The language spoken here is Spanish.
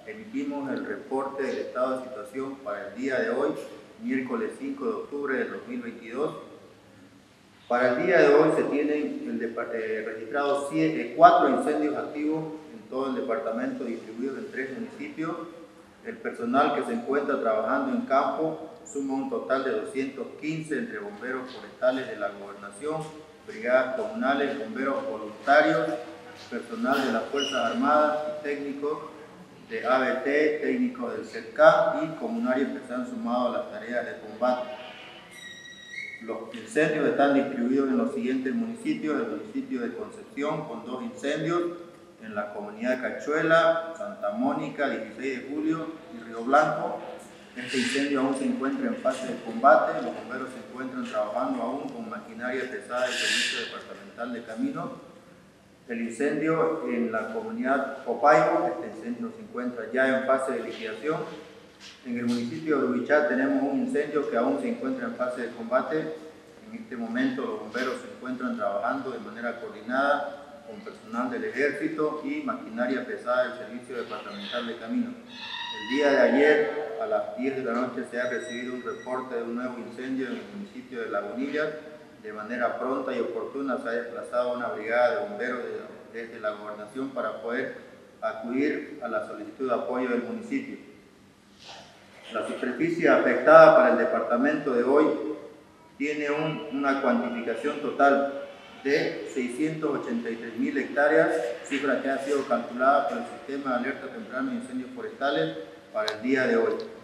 emitimos el reporte del estado de situación para el día de hoy, miércoles 5 de octubre del 2022. Para el día de hoy se tienen registrados 4 incendios activos en todo el departamento, distribuidos en 3 municipios. El personal que se encuentra trabajando en campo suma un total de 215 entre bomberos forestales de la gobernación, brigadas comunales, bomberos voluntarios, personal de las Fuerzas Armadas y técnicos de ABT, técnicos del CERCAM y comunarios que se han sumado a las tareas de combate. Los incendios están distribuidos en los siguientes municipios: el municipio de Concepción con 2 incendios, en la comunidad de Cachuela, Santa Mónica, 16 de julio y Río Blanco. Este incendio aún se encuentra en fase de combate. Los bomberos se encuentran trabajando aún con maquinaria pesada del Servicio Departamental de Caminos. El incendio en la comunidad Copaibo, este incendio se encuentra ya en fase de liquidación. En el municipio de Ubichá tenemos un incendio que aún se encuentra en fase de combate. En este momento los bomberos se encuentran trabajando de manera coordinada con personal del Ejército y maquinaria pesada del Servicio Departamental de Caminos. El día de ayer, a las 10 de la noche, se ha recibido un reporte de un nuevo incendio en el municipio de Lagunillas. De manera pronta y oportuna se ha desplazado una brigada de bomberos desde la gobernación para poder acudir a la solicitud de apoyo del municipio. La superficie afectada para el departamento de hoy tiene una cuantificación total de 683.000 hectáreas, cifra que ha sido calculada por el Sistema de Alerta Temprana de Incendios Forestales para el día de hoy.